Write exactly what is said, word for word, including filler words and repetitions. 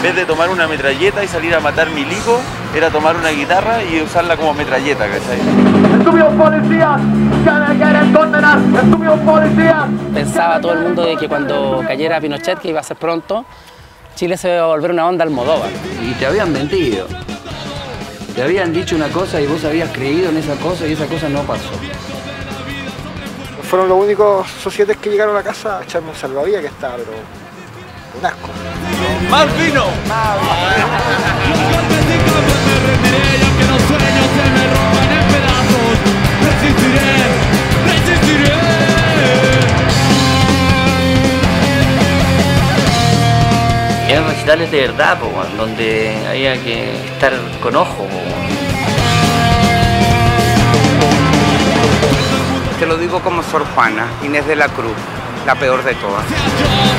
vez de tomar una metralleta y salir a matar milicos, era tomar una guitarra y usarla como metralleta, ¿cachai? ¡Estúpidos policías! ¡Que me quieren condenar! ¡Estúpidos policías! Pensaba todo el mundo de que cuando cayera Pinochet, que iba a ser pronto, Chile se iba a volver una onda Almodóvar. Y te habían mentido. Te habían dicho una cosa y vos habías creído en esa cosa y esa cosa no pasó. Fueron los únicos societes que llegaron a casa a echarme un salvavidas que estaba, pero un asco. ¡Más vino! Eran recitales de verdad, po, donde había que estar con ojo. Po. Te lo digo como Sor Juana, Inés de la Cruz, la peor de todas.